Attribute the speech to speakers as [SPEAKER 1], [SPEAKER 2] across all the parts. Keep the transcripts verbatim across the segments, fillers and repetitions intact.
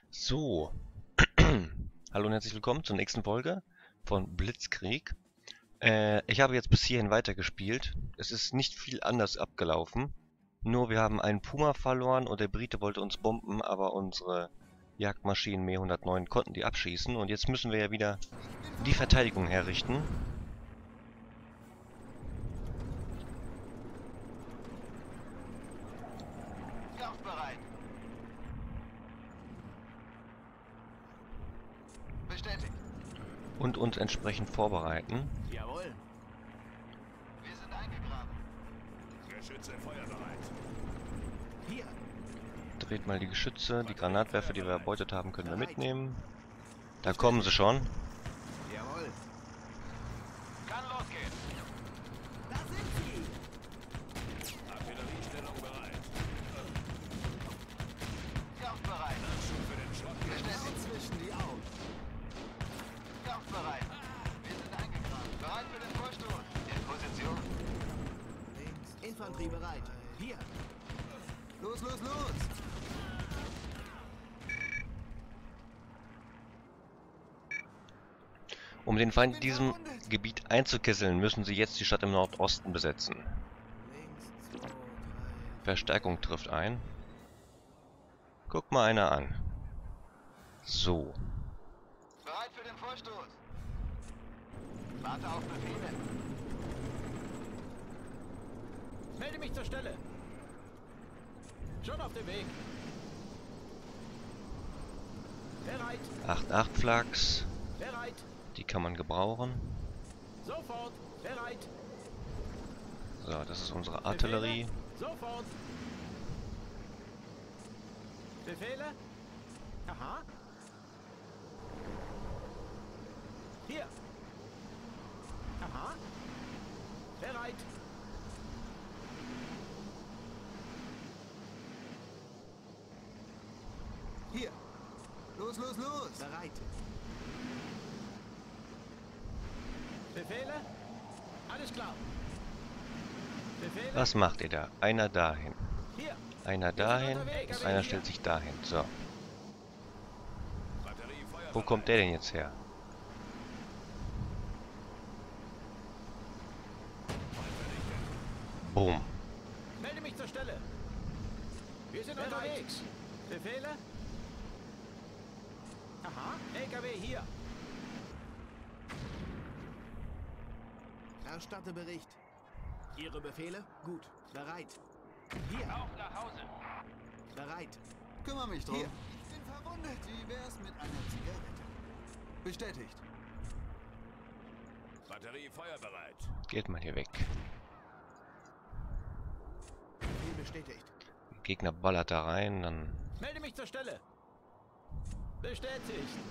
[SPEAKER 1] So, hallo und herzlich willkommen zur nächsten Folge von Blitzkrieg. Äh, ich habe jetzt bis hierhin weitergespielt. Es ist nicht viel anders abgelaufen. Nur wir haben einen Puma verloren und der Brite wollte uns bomben, aber unsere Jagdmaschinen Me hundertneun konnten die abschießen. Und jetzt müssen wir ja wieder die Verteidigung herrichten.
[SPEAKER 2] Kampfbereit. Bestätigt.
[SPEAKER 1] Und uns entsprechend vorbereiten.
[SPEAKER 2] Jawohl. Wir sind eingegraben.
[SPEAKER 3] Geschütze feuerbereit.
[SPEAKER 2] Hier.
[SPEAKER 1] Dreht mal die Geschütze. Die Granatwerfer, die wir erbeutet haben, können wir mitnehmen. Da kommen sie schon.
[SPEAKER 2] Jawohl. Kann losgehen.
[SPEAKER 4] Da sind sie!
[SPEAKER 3] Artilleriestellung bereit.
[SPEAKER 2] Kampfbereit.
[SPEAKER 3] Nachschub für den Schrott.
[SPEAKER 2] Bestätigt.
[SPEAKER 4] Zwischen die Augen.
[SPEAKER 2] Kampfbereit. Wir sind eingegraben. Bereit für den Vorstoß. In Position.
[SPEAKER 4] Links.
[SPEAKER 2] Infanterie bereit. Hier. Los, los, los.
[SPEAKER 1] Um den Feind in diesem Gebiet einzukesseln, müssen sie jetzt die Stadt im Nordosten besetzen.
[SPEAKER 4] Links, zwei, drei.
[SPEAKER 1] Verstärkung trifft ein. Guck mal einer an. So.
[SPEAKER 2] Bereit für den Vorstoß. Warte auf Befehle.
[SPEAKER 5] Melde mich zur Stelle. Schon auf dem Weg. Bereit,
[SPEAKER 1] acht acht Flaks.
[SPEAKER 5] bereit,
[SPEAKER 1] Die kann man gebrauchen.
[SPEAKER 5] sofort, bereit,
[SPEAKER 1] So, das ist unsere Artillerie.
[SPEAKER 5] sofort. Befehle? Aha. Hier. Aha. Bereit.
[SPEAKER 2] Hier. Los, los, los. Bereit.
[SPEAKER 5] Befehle? Alles klar. Befehle?
[SPEAKER 1] Was macht ihr da? Einer dahin.
[SPEAKER 5] Hier.
[SPEAKER 1] Einer dahin. Und einer stellt sich dahin. So.
[SPEAKER 3] Batterie feuerbereit.
[SPEAKER 1] Wo kommt der denn jetzt her? Boom.
[SPEAKER 5] Melde mich zur Stelle. Wir sind unterwegs. Befehle? Aha. L K W hier.
[SPEAKER 2] Erstatte Bericht. Ihre Befehle? Gut. Bereit. Hier.
[SPEAKER 5] Auf nach Hause.
[SPEAKER 2] Bereit. Kümmer mich drum. Hier. Ich bin verwundet. Wie wär's mit einer Zigarette? Bestätigt.
[SPEAKER 3] Batterie feuerbereit.
[SPEAKER 1] Geht mal hier weg.
[SPEAKER 2] Befehl bestätigt.
[SPEAKER 1] Der Gegner ballert da rein, dann
[SPEAKER 5] Melde mich zur Stelle. Bestätigt.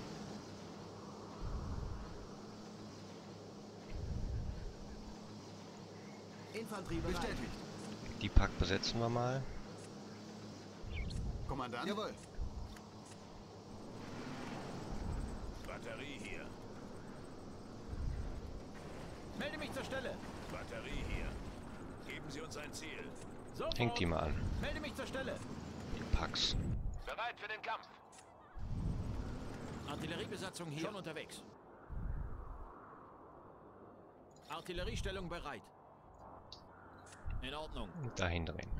[SPEAKER 2] Infanterie bereit. Bestätigt.
[SPEAKER 1] die Pack besetzen wir mal.
[SPEAKER 2] Kommandant? Jawohl.
[SPEAKER 3] Batterie hier.
[SPEAKER 5] Melde mich zur Stelle.
[SPEAKER 3] Batterie hier. Geben Sie uns ein Ziel.
[SPEAKER 5] Sofort.
[SPEAKER 1] Hängt die mal an.
[SPEAKER 5] Melde mich zur Stelle.
[SPEAKER 1] Die Packs.
[SPEAKER 3] Bereit für den Kampf.
[SPEAKER 5] Artilleriebesatzung hier. Schon unterwegs. Artilleriestellung bereit. In Ordnung.
[SPEAKER 1] Dahin drehen.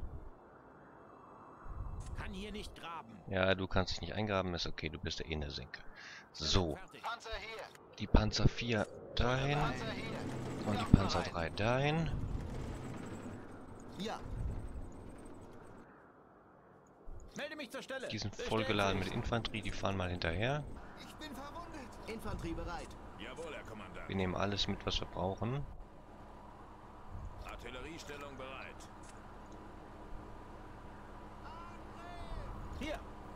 [SPEAKER 5] Kann hier nicht graben.
[SPEAKER 1] Ja, du kannst dich nicht eingraben, ist okay, du bist ja eh in der Senke. So,
[SPEAKER 5] Fertig.
[SPEAKER 2] Panzer hier.
[SPEAKER 1] die Panzer vier dahin
[SPEAKER 2] Panzer hier.
[SPEAKER 1] und die Panzer drei dahin.
[SPEAKER 2] Ja.
[SPEAKER 5] Melde mich zur Stelle.
[SPEAKER 1] Die sind vollgeladen mit Infanterie, die fahren mal hinterher.
[SPEAKER 2] Ich bin verwundet. Infanterie bereit.
[SPEAKER 3] Jawohl, Herr Kommandant.
[SPEAKER 1] Wir nehmen alles mit, was wir brauchen.
[SPEAKER 3] Artilleriestellung bereit.
[SPEAKER 5] Hier.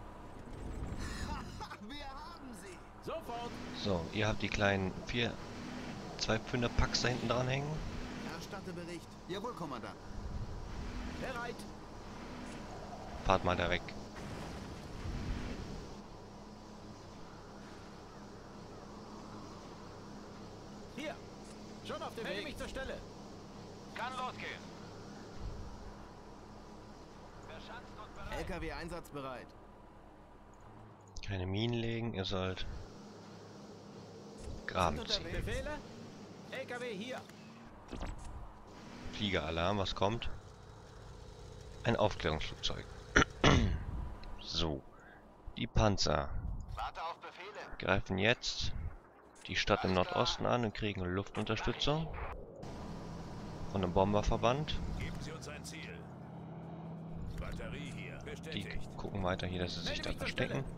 [SPEAKER 2] Wir haben sie.
[SPEAKER 5] Sofort.
[SPEAKER 1] So, ihr habt die kleinen vier zwei Pfünder Packs da hinten dran hängen.
[SPEAKER 2] Erstatte Bericht. Jawohl, Kommandant.
[SPEAKER 5] Bereit.
[SPEAKER 1] Fahrt mal da weg.
[SPEAKER 5] Hier. Schon auf dem Weg. Melde mich zur Stelle.
[SPEAKER 2] Kann losgehen. L K W einsatzbereit.
[SPEAKER 1] Keine Minen legen, ihr sollt graben ziehen.
[SPEAKER 5] Befehle? L K W hier.
[SPEAKER 1] Fliegeralarm, was kommt? Ein Aufklärungsflugzeug. So. Die Panzer
[SPEAKER 2] Warte auf Befehle.
[SPEAKER 1] greifen jetzt die Stadt im Nordosten an und kriegen Luftunterstützung von einem Bomberverband.
[SPEAKER 3] Geben Sie uns ein Ziel. Batterie hier.
[SPEAKER 1] Die
[SPEAKER 3] Bestätigt.
[SPEAKER 1] gucken weiter hier, dass sie sich
[SPEAKER 5] Melde
[SPEAKER 1] da
[SPEAKER 5] mich zur Stelle.
[SPEAKER 1] verstecken.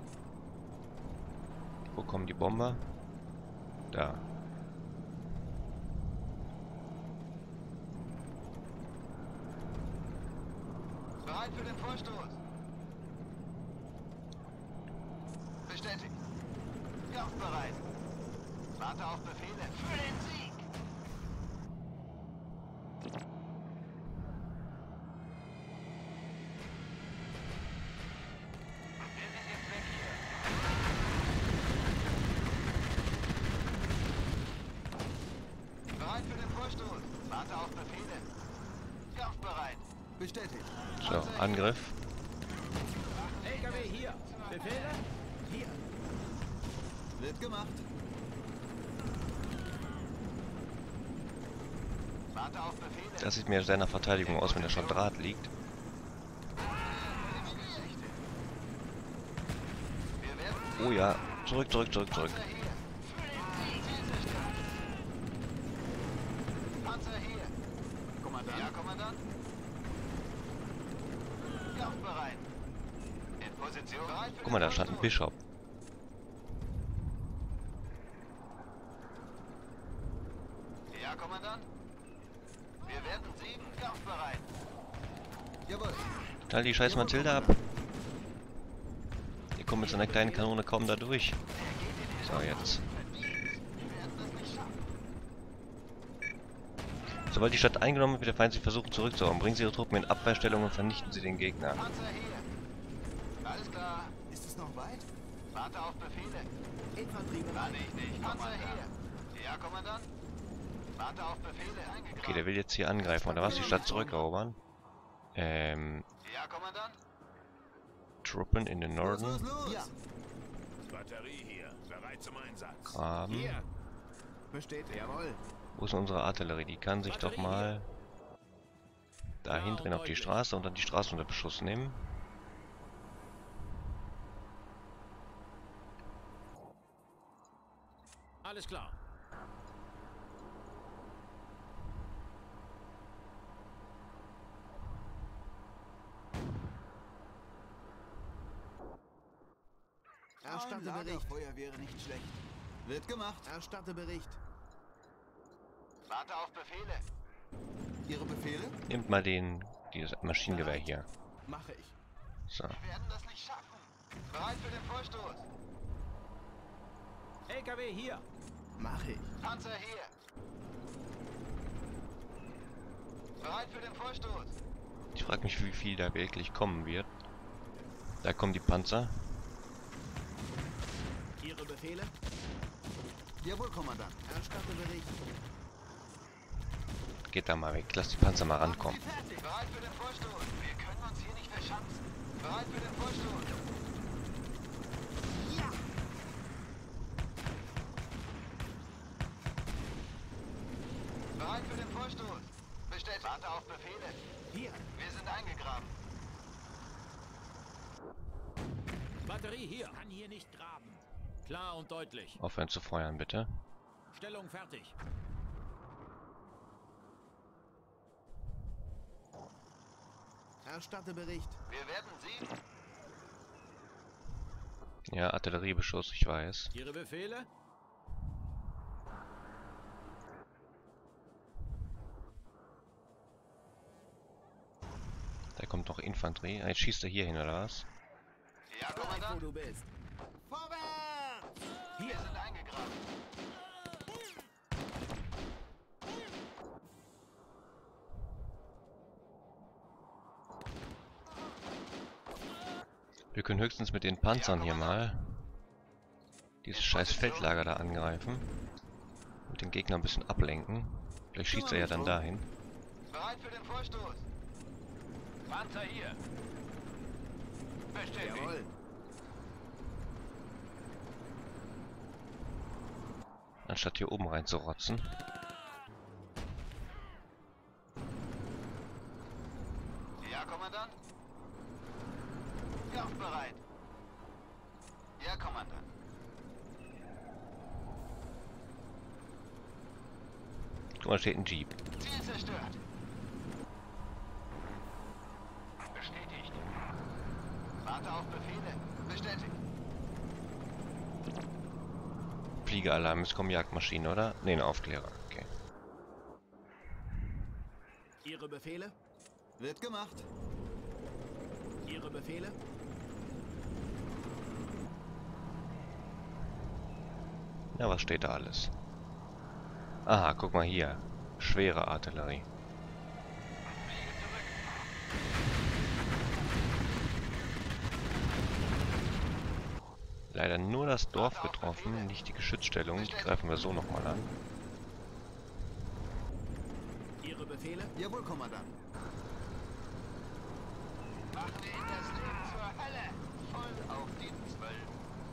[SPEAKER 1] Wo kommen die Bomber? Da.
[SPEAKER 2] Bereit für den Vorstoß. Bestätigt. Kampfbereit. Warte auf Befehle. Für den Sieg. Wir sind jetzt weg hier. Bereit für den Vorstoß. Warte auf Befehle. Kampfbereit. Bestätigt.
[SPEAKER 1] So, Angriff.
[SPEAKER 5] L K W hier. Befehle? Hier.
[SPEAKER 2] Wird gemacht. Warte auf Befehle.
[SPEAKER 1] Das sieht mir sehr nach Verteidigung aus, wenn da schon Draht liegt.
[SPEAKER 2] Wir werden
[SPEAKER 1] Oh ja, zurück, zurück, zurück, zurück.
[SPEAKER 2] Panzer hier. Zielsicher. Panzer hier. Kommandant. Ja, Kommandant. Kampfbereit. In Position. Bereit für
[SPEAKER 1] Guck mal,
[SPEAKER 2] den
[SPEAKER 1] da stand ein
[SPEAKER 2] Vorstoß.
[SPEAKER 1] Bischof.
[SPEAKER 2] Ja, Kommandant. Wir werden siegen. Kampfbereit. Jawohl.
[SPEAKER 1] Knall die scheiß Matilda ab. Die kommen mit so einer kleinen Kanone kaum da durch. So, jetzt.
[SPEAKER 2] Wir werden das nicht schaffen.
[SPEAKER 1] Sobald die Stadt eingenommen wird, wird der Feind sich versuchen zurückzuhauen. Bringen Sie Ihre Truppen in Abwehrstellung und vernichten Sie den Gegner.
[SPEAKER 2] Panzer hier. Alles klar. Ist es noch weit? Warte auf Befehle.
[SPEAKER 4] Infanterie
[SPEAKER 2] Kann
[SPEAKER 4] bereit.
[SPEAKER 2] ich nicht. Panzer hier. Ja, Kommandant. Warte auf Befehle. Eingegraben.
[SPEAKER 1] Okay, der will jetzt hier angreifen, oder was? Die Stadt zurückerobern. Ähm,
[SPEAKER 2] Ja, Kommandant.
[SPEAKER 1] Truppen in den Norden.
[SPEAKER 2] Los, los. Ja.
[SPEAKER 3] Batterie hier. Bereit zum Einsatz.
[SPEAKER 1] Graben.
[SPEAKER 4] Hier. Besteht, jawohl.
[SPEAKER 1] Wo ist unsere Artillerie? Die kann sich doch mal dahin drehen auf die Straße und dann die Straße unter Beschuss nehmen.
[SPEAKER 5] Alles klar.
[SPEAKER 4] Erstatte
[SPEAKER 2] Ein
[SPEAKER 4] Bericht.
[SPEAKER 2] Lagerfeuer wäre nicht schlecht. Wird gemacht.
[SPEAKER 4] Erstatte Bericht.
[SPEAKER 2] Warte auf Befehle. Ihre Befehle?
[SPEAKER 1] Nehmt mal den, dieses Maschinengewehr hier.
[SPEAKER 4] Mache ich.
[SPEAKER 1] So.
[SPEAKER 2] Wir werden das nicht schaffen. Bereit für den Vorstoß.
[SPEAKER 5] L K W hier.
[SPEAKER 4] Mache ich.
[SPEAKER 2] Panzer hier. Bereit für den Vorstoß.
[SPEAKER 1] Ich frage mich, wie viel da wirklich kommen wird. Da kommen die Panzer.
[SPEAKER 4] Ihre Befehle?
[SPEAKER 2] Jawohl, Kommandant.
[SPEAKER 4] Erstatte Bericht.
[SPEAKER 1] Geht da mal weg. Lass die Panzer mal rankommen.
[SPEAKER 2] Machen Sie fertig. Bereit für den Vorstoß. Wir können uns hier nicht verschanzen. Bereit für den Vorstoß. Ja. Bereit für den Vorstoß. Bestellt. Warte auf Befehle.
[SPEAKER 4] Hier.
[SPEAKER 2] Wir sind eingegraben.
[SPEAKER 5] Batterie hier. Kann hier nicht graben. Klar und deutlich.
[SPEAKER 1] Aufhören zu feuern, bitte.
[SPEAKER 5] Stellung fertig.
[SPEAKER 4] Erstatte Bericht.
[SPEAKER 2] Wir werden Sie.
[SPEAKER 1] Ja, Artilleriebeschuss, ich weiß.
[SPEAKER 5] Ihre Befehle?
[SPEAKER 1] Da kommt noch Infanterie. Ah, jetzt schießt er hier hin, oder was?
[SPEAKER 2] Ja,
[SPEAKER 4] Bleib, wo
[SPEAKER 2] Kommandant.
[SPEAKER 4] du bist.
[SPEAKER 2] Vorwärts! Wir sind eingegraben.
[SPEAKER 1] Wir können höchstens mit den Panzern hier mal dieses scheiß Feldlager da angreifen. Und den Gegner ein bisschen ablenken. Vielleicht schießt er ja dann dahin.
[SPEAKER 2] Bereit für den Vorstoß.
[SPEAKER 3] Panzer hier. Bestätigt.
[SPEAKER 4] Jawohl.
[SPEAKER 1] Anstatt hier oben reinzurotzen.
[SPEAKER 2] Ja, Kommandant? Ja, bereit. Ja, Kommandant.
[SPEAKER 1] Guck mal, da steht ein Jeep.
[SPEAKER 2] Ziel zerstört. Bestätigt. Warte auf Befehle. Bestätigt.
[SPEAKER 1] Fliegeralarm, es kommen Jagdmaschinen, oder? Ne, ein Aufklärer, okay.
[SPEAKER 4] Ihre Befehle?
[SPEAKER 2] Wird gemacht.
[SPEAKER 4] Ihre Befehle?
[SPEAKER 1] Ja, was steht da alles? Aha, guck mal hier. Schwere Artillerie. Leider nur das Dorf getroffen, nicht die Geschützstellung. Die greifen wir so nochmal an.
[SPEAKER 4] Ihre Befehle?
[SPEAKER 2] Jawohl, Kommandant. Machen wir Ihnen das Leben zur Hölle. Voll auf die Zwölf.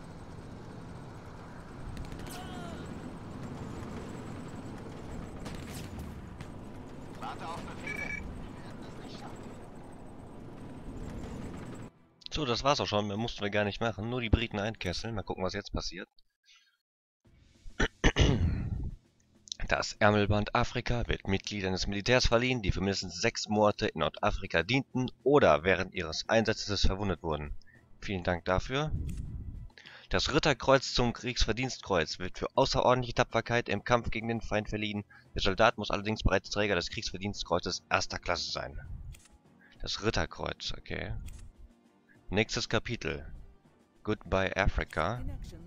[SPEAKER 2] Warte auf Befehle. Wir werden das nicht schaffen.
[SPEAKER 1] So, das war's auch schon. Mehr mussten wir gar nicht machen. Nur die Briten einkesseln. Mal gucken, was jetzt passiert. Das Ärmelband Afrika wird Mitgliedern des Militärs verliehen, die für mindestens sechs Monate in Nordafrika dienten oder während ihres Einsatzes verwundet wurden. Vielen Dank dafür. Das Ritterkreuz zum Kriegsverdienstkreuz wird für außerordentliche Tapferkeit im Kampf gegen den Feind verliehen. Der Soldat muss allerdings bereits Träger des Kriegsverdienstkreuzes erster Klasse sein. Das Ritterkreuz, okay. Nächstes Kapitel. Goodbye Africa.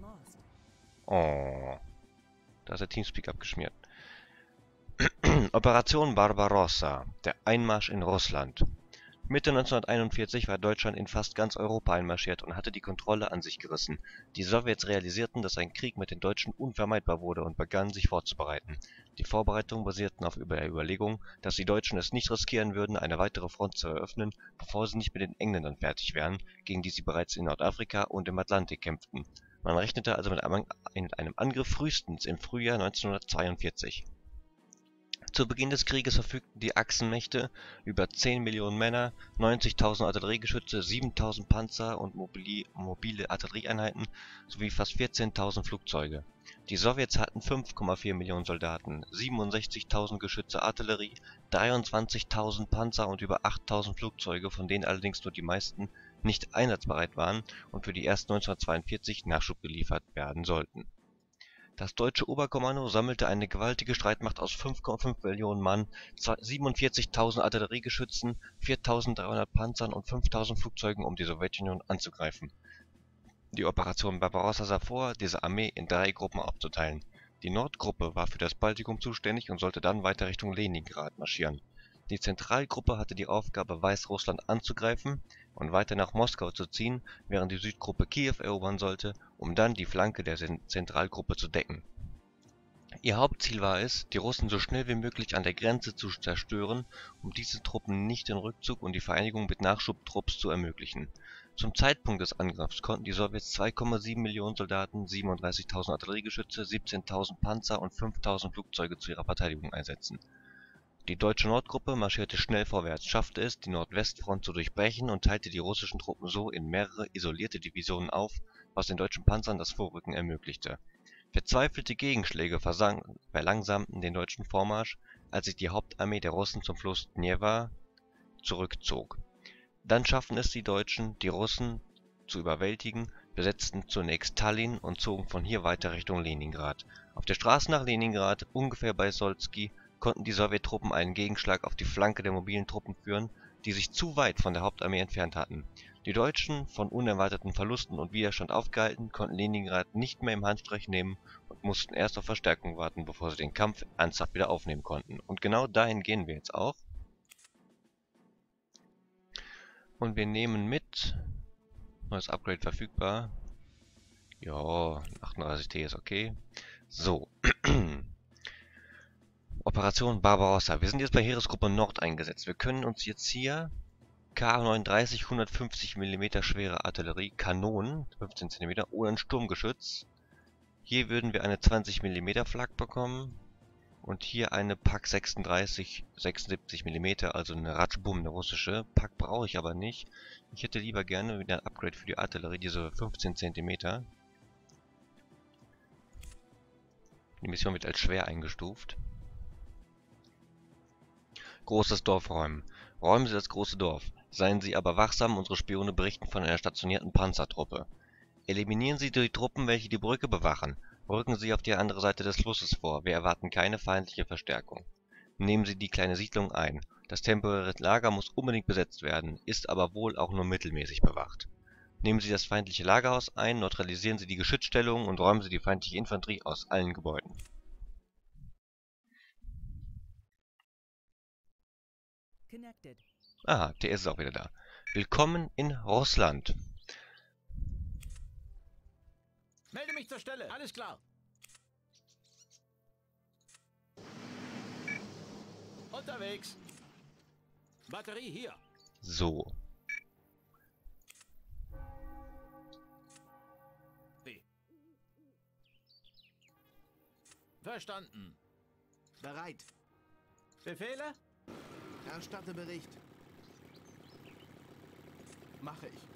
[SPEAKER 1] Oh. Da ist der Teamspeak abgeschmiert. Operation Barbarossa. Der Einmarsch in Russland. Mitte neunzehnhunderteinundvierzig war Deutschland in fast ganz Europa einmarschiert und hatte die Kontrolle an sich gerissen. Die Sowjets realisierten, dass ein Krieg mit den Deutschen unvermeidbar wurde und begannen, sich vorzubereiten. Die Vorbereitungen basierten auf der Überlegung, dass die Deutschen es nicht riskieren würden, eine weitere Front zu eröffnen, bevor sie nicht mit den Engländern fertig wären, gegen die sie bereits in Nordafrika und im Atlantik kämpften. Man rechnete also mit einem Angriff frühestens im Frühjahr neunzehnhundertzweiundvierzig. Zu Beginn des Krieges verfügten die Achsenmächte über zehn Millionen Männer, neunzigtausend Artilleriegeschütze, siebentausend Panzer und mobili mobile Artillerieeinheiten sowie fast vierzehntausend Flugzeuge. Die Sowjets hatten fünf Komma vier Millionen Soldaten, siebenundsechzigtausend Geschütze Artillerie, dreiundzwanzigtausend Panzer und über achttausend Flugzeuge, von denen allerdings nur die meisten nicht einsatzbereit waren und für die erst neunzehnhundertzweiundvierzig Nachschub geliefert werden sollten. Das deutsche Oberkommando sammelte eine gewaltige Streitmacht aus fünf Komma fünf Millionen Mann, siebenundvierzigtausend Artilleriegeschützen, viertausenddreihundert Panzern und fünftausend Flugzeugen, um die Sowjetunion anzugreifen. Die Operation Barbarossa sah vor, diese Armee in drei Gruppen aufzuteilen. Die Nordgruppe war für das Baltikum zuständig und sollte dann weiter Richtung Leningrad marschieren. Die Zentralgruppe hatte die Aufgabe, Weißrussland anzugreifen und weiter nach Moskau zu ziehen, während die Südgruppe Kiew erobern sollte, um dann die Flanke der Zentralgruppe zu decken. Ihr Hauptziel war es, die Russen so schnell wie möglich an der Grenze zu zerstören, um diesen Truppen nicht den Rückzug und die Vereinigung mit Nachschubtrupps zu ermöglichen. Zum Zeitpunkt des Angriffs konnten die Sowjets zwei Komma sieben Millionen Soldaten, siebenunddreißigtausend Artilleriegeschütze, siebzehntausend Panzer und fünftausend Flugzeuge zu ihrer Verteidigung einsetzen. Die deutsche Nordgruppe marschierte schnell vorwärts, schaffte es, die Nordwestfront zu durchbrechen und teilte die russischen Truppen so in mehrere isolierte Divisionen auf, was den deutschen Panzern das Vorrücken ermöglichte. Verzweifelte Gegenschläge verlangsamten den deutschen Vormarsch, als sich die Hauptarmee der Russen zum Fluss Dnepr zurückzog. Dann schafften es die Deutschen, die Russen zu überwältigen, besetzten zunächst Tallinn und zogen von hier weiter Richtung Leningrad. Auf der Straße nach Leningrad, ungefähr bei Solski, konnten die Sowjettruppen einen Gegenschlag auf die Flanke der mobilen Truppen führen, die sich zu weit von der Hauptarmee entfernt hatten. Die Deutschen, von unerwarteten Verlusten und Widerstand aufgehalten, konnten Leningrad nicht mehr im Handstreich nehmen und mussten erst auf Verstärkung warten, bevor sie den Kampf ernsthaft wieder aufnehmen konnten. Und genau dahin gehen wir jetzt auch. Und wir nehmen mit... Neues Upgrade verfügbar. Ja, achtunddreißig T ist okay. So. Operation Barbarossa. Wir sind jetzt bei Heeresgruppe Nord eingesetzt. Wir können uns jetzt hier K neununddreißig hundertfünfzig Millimeter schwere Artillerie, Kanonen, fünfzehn Zentimeter, oder ein Sturmgeschütz Hier würden wir eine zwanzig Millimeter Flak bekommen. Und hier eine Pak sechsunddreißig, sechsundsiebzig Millimeter, also eine Ratschbum, eine russische. Pak brauche ich aber nicht. Ich hätte lieber gerne wieder ein Upgrade für die Artillerie, diese fünfzehn Zentimeter. Die Mission wird als schwer eingestuft. Großes Dorf räumen. Räumen Sie das große Dorf. Seien Sie aber wachsam, unsere Spione berichten von einer stationierten Panzertruppe. Eliminieren Sie die Truppen, welche die Brücke bewachen. Rücken Sie auf die andere Seite des Flusses vor. Wir erwarten keine feindliche Verstärkung. Nehmen Sie die kleine Siedlung ein. Das temporäre Lager muss unbedingt besetzt werden, ist aber wohl auch nur mittelmäßig bewacht. Nehmen Sie das feindliche Lagerhaus ein, neutralisieren Sie die Geschützstellungen und räumen Sie die feindliche Infanterie aus allen Gebäuden.
[SPEAKER 6] Connected.
[SPEAKER 1] Ah, der ist auch wieder da. Willkommen in Russland.
[SPEAKER 5] Melde mich zur Stelle. Alles klar. Unterwegs. Batterie hier.
[SPEAKER 1] So.
[SPEAKER 5] Verstanden.
[SPEAKER 2] Bereit.
[SPEAKER 5] Befehle?
[SPEAKER 2] Erstatte Bericht. Mache ich.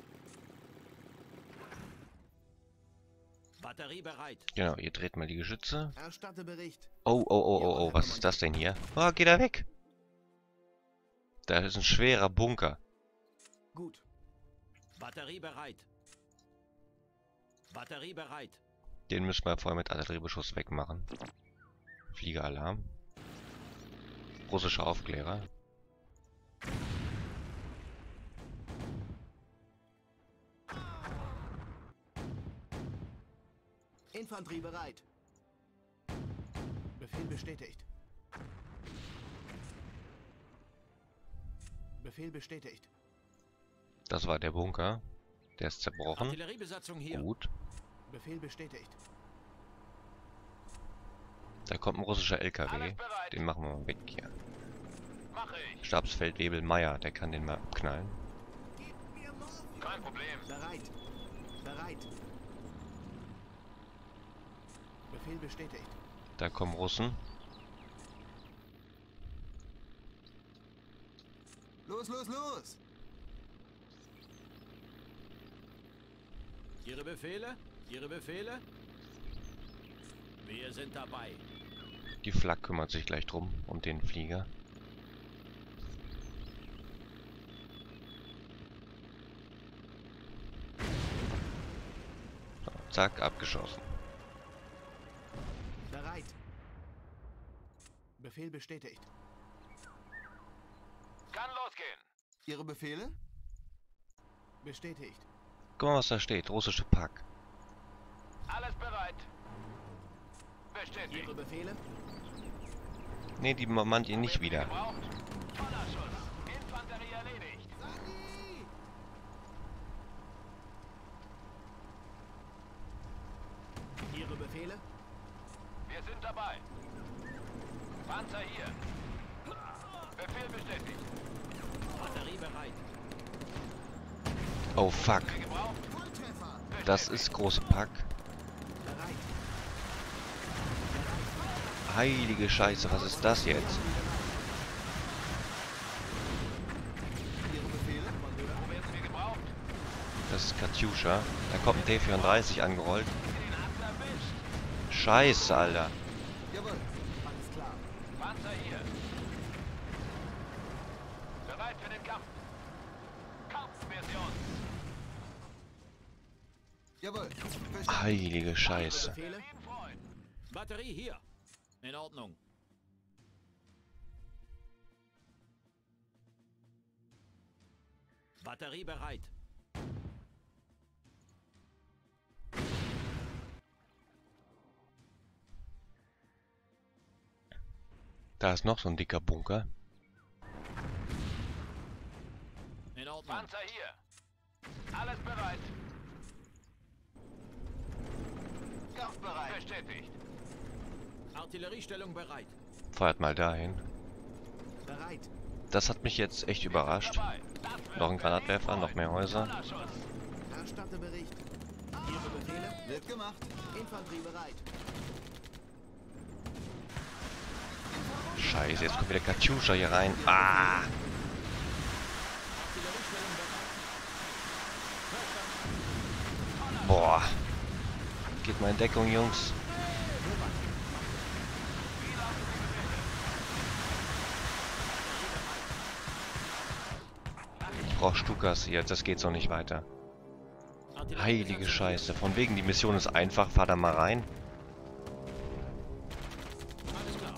[SPEAKER 5] Batterie bereit.
[SPEAKER 1] Genau, ihr dreht mal die Geschütze.
[SPEAKER 2] Erstatte Bericht.
[SPEAKER 1] Oh, oh, oh, oh, oh, was ist das denn hier? Oh, geh da weg. Da ist ein schwerer Bunker.
[SPEAKER 2] Gut.
[SPEAKER 5] Batterie bereit. Batterie bereit.
[SPEAKER 1] Den müssen wir vorher mit Artilleriebeschuss wegmachen. Fliegeralarm. Russischer Aufklärer.
[SPEAKER 2] Infanterie bereit. Befehl bestätigt. Befehl bestätigt.
[SPEAKER 1] Das war der Bunker. Der ist zerbrochen.
[SPEAKER 5] Artilleriebesatzung hier.
[SPEAKER 1] Gut.
[SPEAKER 2] Befehl bestätigt.
[SPEAKER 1] Da kommt ein russischer L K W. Den machen wir mal weg hier. Stabsfeldwebel Meier, der kann den mal abknallen.
[SPEAKER 3] Kein Problem.
[SPEAKER 2] Bereit. Bereit. Befehl bestätigt.
[SPEAKER 1] Da kommen Russen.
[SPEAKER 2] Los, los, los!
[SPEAKER 5] Ihre Befehle? Ihre Befehle? Wir sind dabei.
[SPEAKER 1] Die Flak kümmert sich gleich drum, um den Flieger. So, zack, abgeschossen.
[SPEAKER 2] Bereit. Befehl bestätigt.
[SPEAKER 3] Kann losgehen.
[SPEAKER 2] Ihre Befehle? Bestätigt.
[SPEAKER 1] Guck mal, was da steht. Russische Pak.
[SPEAKER 3] Alles bereit. Bestätigt.
[SPEAKER 4] Ihre Befehle?
[SPEAKER 1] Ne, die mannt ihr nicht wieder.
[SPEAKER 3] Gebraucht. Voller Schuss. Infanterie erledigt.
[SPEAKER 2] Sani!
[SPEAKER 4] Ihre Befehle?
[SPEAKER 3] Wir sind dabei. Panzer hier. Befehl bestätigt.
[SPEAKER 5] Batterie bereit.
[SPEAKER 1] Oh fuck.
[SPEAKER 3] Gebraucht.
[SPEAKER 2] Volltreffer!
[SPEAKER 1] Das ist große Pak.
[SPEAKER 2] Bereit.
[SPEAKER 1] Heilige Scheiße, was ist das jetzt?
[SPEAKER 2] Ihre Befehle?
[SPEAKER 3] Wo werden wir gebraucht?
[SPEAKER 1] Das ist Katjuscha. Da kommt ein T vierunddreißig angerollt.
[SPEAKER 3] Den Adler erwischt.
[SPEAKER 1] Scheiße, Alter.
[SPEAKER 2] Jawohl. Alles klar.
[SPEAKER 3] Panzer hier. Bereit für den Kampf. Kampfversion.
[SPEAKER 2] Jawohl. Verstanden.
[SPEAKER 1] Heilige Scheiße.
[SPEAKER 4] Befehle?
[SPEAKER 3] Freund.
[SPEAKER 5] Batterie hier. In Ordnung. Batterie bereit.
[SPEAKER 1] Da ist noch so ein dicker Bunker.
[SPEAKER 5] In Ordnung.
[SPEAKER 3] Panzer hier. Alles bereit. Kampfbereit. Bestätigt.
[SPEAKER 5] Artilleriestellung bereit.
[SPEAKER 1] Fahrt mal dahin.
[SPEAKER 2] Bereit.
[SPEAKER 1] Das hat mich jetzt echt überrascht.
[SPEAKER 3] Dabei. Das wird
[SPEAKER 1] Noch ein Granatwerfer, noch mehr Häuser.
[SPEAKER 3] voller Schuss.
[SPEAKER 2] Erstatte Bericht.
[SPEAKER 4] Ihre Befehle?
[SPEAKER 2] Wird gemacht.
[SPEAKER 4] Infanterie bereit.
[SPEAKER 1] Scheiße, jetzt kommt wieder Katjuscha hier rein. Ah! Boah. Geht mal in Deckung, Jungs. Ich brauch Stukas hier, das geht so nicht weiter. Heilige Scheiße. Von wegen, die Mission ist einfach. Fahr da mal rein.
[SPEAKER 5] Alles klar.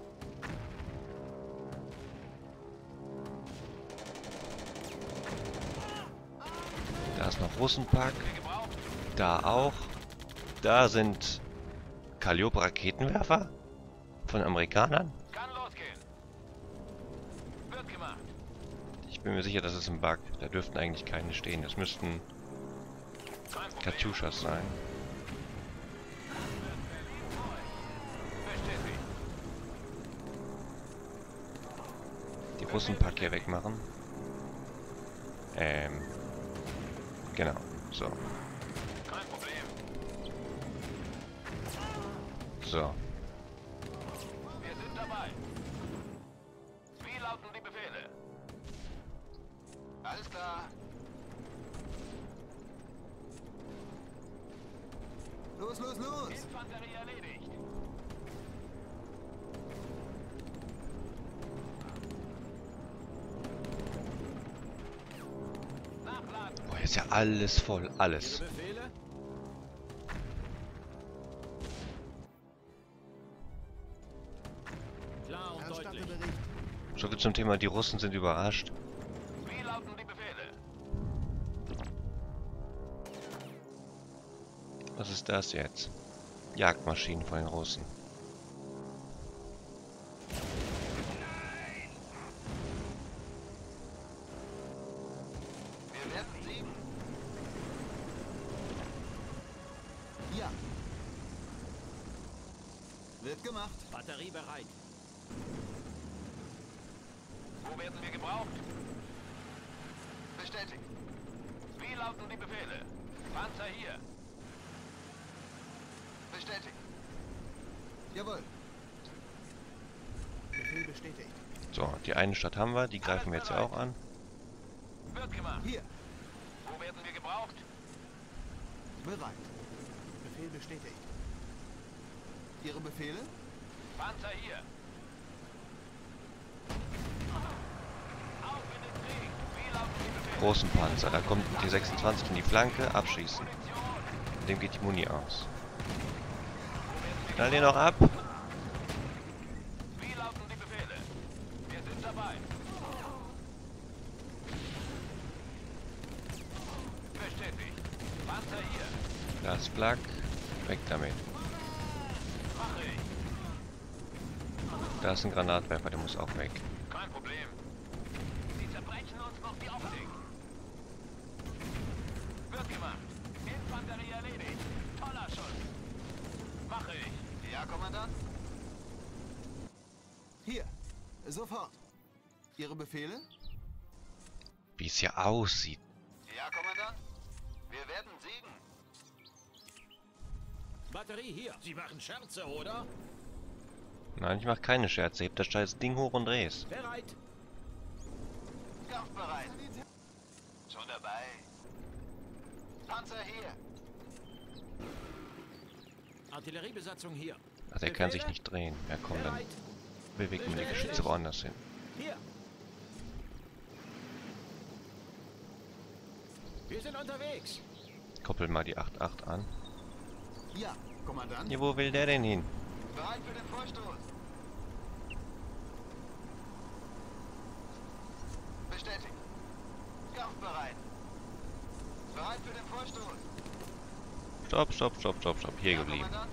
[SPEAKER 1] Da ist noch Russenpack. Da auch. Da sind Calliope-Raketenwerfer von Amerikanern.
[SPEAKER 3] Kann losgehen. Wird gemacht.
[SPEAKER 1] Ich bin mir sicher, das ist ein Bug. Da dürften eigentlich keine stehen. Das müssten
[SPEAKER 3] Kein Problem.
[SPEAKER 1] Katjuschas sein.
[SPEAKER 3] Bestätigt.
[SPEAKER 1] Die Russenpack hier wegmachen. Ähm. Genau. So.
[SPEAKER 3] Kein Problem.
[SPEAKER 1] So.
[SPEAKER 3] Wir sind dabei. Wie lauten die Befehle?
[SPEAKER 2] Alles klar. Los, los, los!
[SPEAKER 3] Infanterie erledigt. Nachladen.
[SPEAKER 1] Boah, ist ja alles voll. Alles.
[SPEAKER 5] Ihre Befehle? Klar und
[SPEAKER 2] Erstatte
[SPEAKER 5] deutlich.
[SPEAKER 2] Bericht.
[SPEAKER 1] So viel zum Thema, die Russen sind überrascht.
[SPEAKER 3] Wie lauten die Befehle?
[SPEAKER 1] Was ist das jetzt? Jagdmaschinen von den Russen.
[SPEAKER 2] Wir werden siegen. Ja. Wird gemacht.
[SPEAKER 5] Batterie bereit.
[SPEAKER 3] Wo werden wir gebraucht?
[SPEAKER 2] Bestätigt.
[SPEAKER 3] Wie lauten die Befehle? Panzer hier.
[SPEAKER 2] Bestätigt. Jawohl.
[SPEAKER 4] Befehl bestätigt.
[SPEAKER 1] So, die eine Stadt haben wir. Die greifen wir jetzt ja auch an.
[SPEAKER 3] Wird gemacht.
[SPEAKER 2] Hier.
[SPEAKER 3] Wo werden wir gebraucht?
[SPEAKER 2] Bereit.
[SPEAKER 4] Befehl bestätigt.
[SPEAKER 2] Ihre Befehle?
[SPEAKER 3] Panzer hier. Auf in den Krieg. Wie lauten die Befehle?
[SPEAKER 1] Großen Panzer. Da kommt ein T sechsundzwanzig in die Flanke. Abschießen. Dem geht die Muni aus. Knall den noch ab.
[SPEAKER 3] Wie lauten die Befehle? Wir sind dabei. Bestätigt. Panzer hier.
[SPEAKER 1] Das Flak. Weg damit.
[SPEAKER 3] Mache ich.
[SPEAKER 1] Da ist ein Granatwerfer, der muss auch weg.
[SPEAKER 3] Kein Problem. Sie zerbrechen uns noch die Optik. Wird gemacht. Infanterie erledigt. Toller Schuss. Mache ich.
[SPEAKER 2] Ja, Kommandant. Hier. Sofort. Ihre Befehle?
[SPEAKER 1] Wie es hier aussieht.
[SPEAKER 2] Ja, Kommandant. Wir werden siegen.
[SPEAKER 5] Batterie hier. Sie machen Scherze, oder?
[SPEAKER 1] Nein, ich mach keine Scherze. Heb das scheiß Ding hoch und dreh's.
[SPEAKER 5] Bereit.
[SPEAKER 2] Kampfbereit. Schon dabei. Panzer hier.
[SPEAKER 5] Artilleriebesatzung hier.
[SPEAKER 1] Ach, der kann sich nicht drehen. Ja komm, dann
[SPEAKER 5] Bereit.
[SPEAKER 1] bewegen wir die Geschütze woanders hin.
[SPEAKER 5] Hier. Wir sind unterwegs.
[SPEAKER 1] Koppel mal die acht acht an.
[SPEAKER 2] Ja, Kommandant.
[SPEAKER 1] Ja, wo will der denn hin?
[SPEAKER 2] Bereit für den Vorstoß. Bestätigt. Kampfbereit. Bereit für den Vorstoß.
[SPEAKER 1] Stopp, stopp, stopp, stopp, stopp. Hier
[SPEAKER 2] Ja,
[SPEAKER 1] geblieben.
[SPEAKER 2] Kommandant.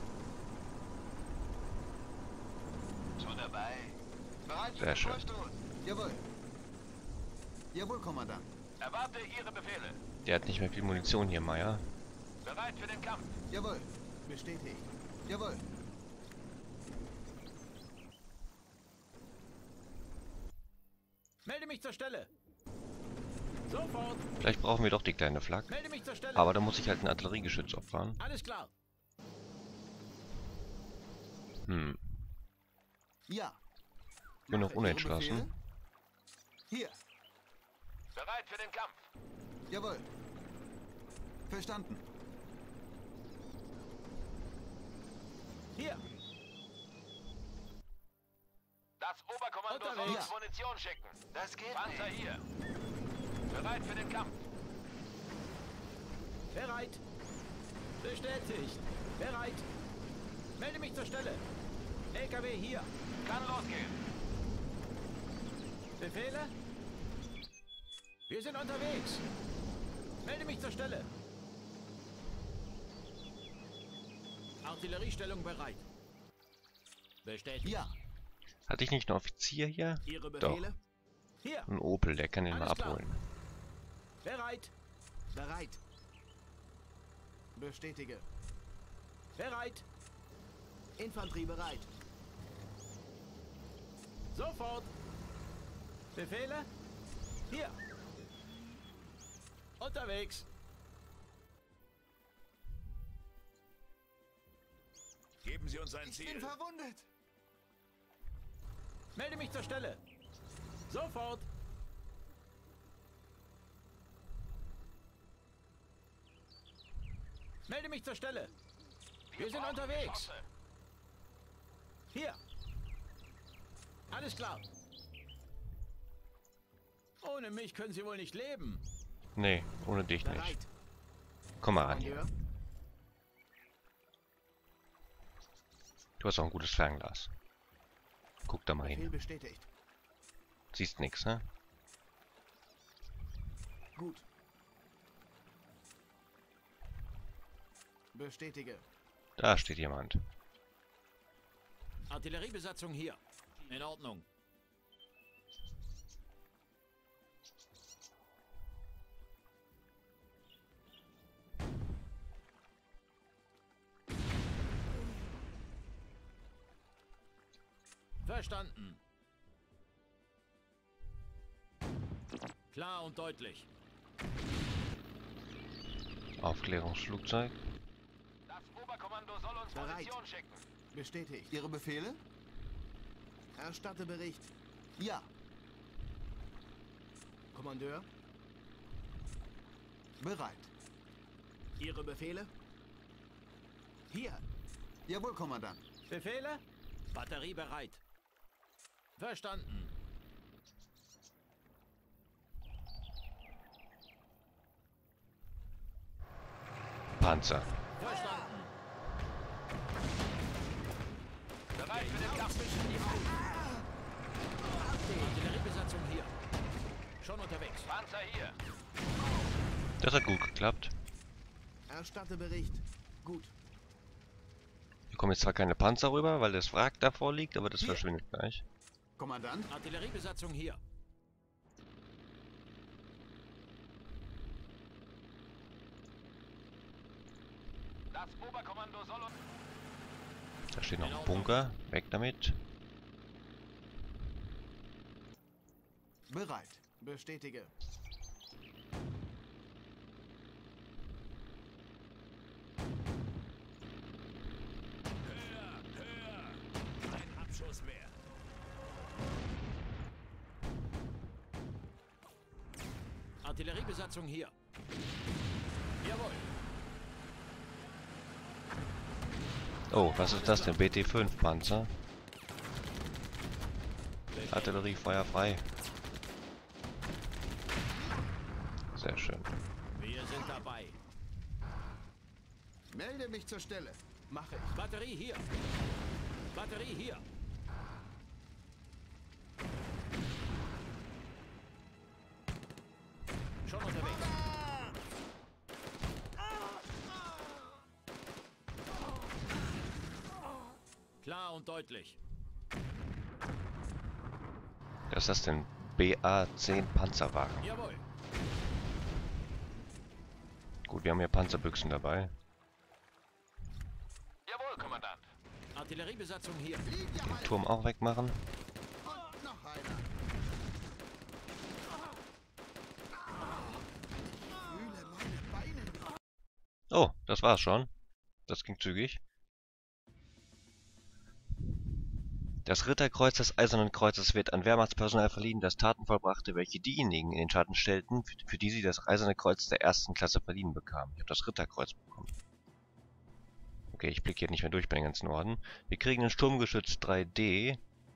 [SPEAKER 2] Schon dabei. Bereit für
[SPEAKER 1] Sehr
[SPEAKER 2] den
[SPEAKER 1] schön.
[SPEAKER 2] Vorstoß. Jawohl. Jawohl, Kommandant.
[SPEAKER 3] Erwarte Ihre Befehle.
[SPEAKER 1] Der hat nicht mehr viel Munition hier, Meier.
[SPEAKER 3] Bereit für den Kampf.
[SPEAKER 2] Jawohl.
[SPEAKER 4] Bestätigt.
[SPEAKER 2] Jawohl.
[SPEAKER 5] Melde mich zur Stelle. Sofort.
[SPEAKER 1] Vielleicht brauchen wir doch die kleine Flak.
[SPEAKER 5] Melde mich zur Stelle.
[SPEAKER 1] Aber da muss ich halt ein Artilleriegeschütz opfern.
[SPEAKER 5] Alles klar.
[SPEAKER 1] Hm.
[SPEAKER 2] Ja.
[SPEAKER 1] Bin noch
[SPEAKER 2] Mache. Ihre
[SPEAKER 1] unentschlossen.
[SPEAKER 2] Befehle? Hier.
[SPEAKER 3] Bereit für den Kampf.
[SPEAKER 2] Jawohl. Verstanden.
[SPEAKER 5] Hier.
[SPEAKER 3] Das Oberkommando soll
[SPEAKER 5] Unterwegs.
[SPEAKER 3] uns Munition schicken.
[SPEAKER 2] Das geht
[SPEAKER 3] Panzer hier. Bereit für den Kampf.
[SPEAKER 5] Bereit. Bestätigt. Bereit. Melde mich zur Stelle. L K W hier.
[SPEAKER 3] Kann losgehen.
[SPEAKER 5] Befehle? Wir sind unterwegs. Melde mich zur Stelle. Artilleriestellung bereit. Bestätigt.
[SPEAKER 2] Ja.
[SPEAKER 1] Hatte ich nicht einen Offizier hier?
[SPEAKER 5] Ihre
[SPEAKER 1] Doch.
[SPEAKER 5] Befehle? Hier.
[SPEAKER 1] Ein Opel, der kann den mal
[SPEAKER 5] Alles klar.
[SPEAKER 1] abholen.
[SPEAKER 5] Bereit.
[SPEAKER 4] Bereit. Bestätige.
[SPEAKER 5] Bereit.
[SPEAKER 4] Infanterie bereit.
[SPEAKER 5] Sofort. Befehle? Hier. Unterwegs.
[SPEAKER 3] Geben Sie uns ein
[SPEAKER 2] Ich bin
[SPEAKER 3] Ziel.
[SPEAKER 2] verwundet.
[SPEAKER 5] Melde mich zur Stelle. Sofort. Melde mich zur Stelle. Wir sind
[SPEAKER 3] brauchen
[SPEAKER 5] unterwegs.
[SPEAKER 3] Geschosse.
[SPEAKER 5] Hier. Alles klar. Ohne mich können Sie wohl nicht leben.
[SPEAKER 1] Nee, ohne dich nicht.
[SPEAKER 4] Bereit.
[SPEAKER 1] Komm mal ran hier.
[SPEAKER 4] Kommandeur.
[SPEAKER 1] Du hast auch ein gutes Fernglas. Guck da mal
[SPEAKER 4] Befehl
[SPEAKER 1] hin.
[SPEAKER 4] bestätigt.
[SPEAKER 1] Siehst nix, ne?
[SPEAKER 4] Gut. Bestätige.
[SPEAKER 1] Da steht jemand.
[SPEAKER 5] Artilleriebesatzung hier. In Ordnung. Verstanden. Klar und deutlich.
[SPEAKER 1] Aufklärungsflugzeug.
[SPEAKER 3] Das Oberkommando soll uns
[SPEAKER 4] Bereit.
[SPEAKER 3] Munition schicken.
[SPEAKER 4] Bestätigt.
[SPEAKER 2] Ihre Befehle?
[SPEAKER 4] Erstatte Bericht.
[SPEAKER 2] Ja.
[SPEAKER 4] Kommandeur.
[SPEAKER 2] Bereit.
[SPEAKER 4] Ihre Befehle? Hier.
[SPEAKER 2] Jawohl, Kommandant.
[SPEAKER 5] Befehle? Batterie bereit. Verstanden.
[SPEAKER 1] Panzer.
[SPEAKER 5] Verstanden.
[SPEAKER 3] Bereit für den Kampf.
[SPEAKER 5] Artilleriebesatzung hier. Schon unterwegs.
[SPEAKER 3] Panzer hier.
[SPEAKER 1] Das hat gut geklappt.
[SPEAKER 4] Erstatte Bericht. Gut.
[SPEAKER 1] Hier kommen jetzt zwar keine Panzer rüber, weil das Wrack davor liegt, aber das
[SPEAKER 2] Hier.
[SPEAKER 1] verschwindet gleich.
[SPEAKER 2] Kommandant?
[SPEAKER 5] Artilleriebesatzung hier.
[SPEAKER 3] Das Oberkommando soll uns...
[SPEAKER 1] Da steht noch ein Bunker. Weg damit.
[SPEAKER 2] Bereit.
[SPEAKER 4] Bestätige.
[SPEAKER 3] Höher, höher. Kein Abschuss mehr.
[SPEAKER 5] Artilleriebesatzung hier. Jawohl.
[SPEAKER 1] Oh, was ist das denn? B T fünf Panzer. Artillerie, Feuer frei. Sehr schön.
[SPEAKER 5] Wir sind dabei.
[SPEAKER 2] Melde mich zur Stelle.
[SPEAKER 4] Mache ich.
[SPEAKER 5] Batterie hier. Batterie hier. Schon unterwegs. Klar und deutlich.
[SPEAKER 1] Was ist das denn? B A zehn Panzerwagen.
[SPEAKER 5] Jawohl.
[SPEAKER 1] Gut, wir haben hier Panzerbüchsen dabei.
[SPEAKER 3] Jawohl, Kommandant.
[SPEAKER 5] Artilleriebesatzung hier.
[SPEAKER 1] Den Turm auch wegmachen.
[SPEAKER 2] Und noch einer.
[SPEAKER 1] Oh, das war's schon. Das ging zügig. Das Ritterkreuz des Eisernen Kreuzes wird an Wehrmachtspersonal verliehen, das Taten vollbrachte, welche diejenigen in den Schatten stellten, für, für die sie das Eiserne Kreuz der ersten Klasse verliehen bekamen. Ich habe das Ritterkreuz bekommen. Okay, ich blicke hier nicht mehr durch bei den ganzen Orden. Wir kriegen ein Sturmgeschütz drei D.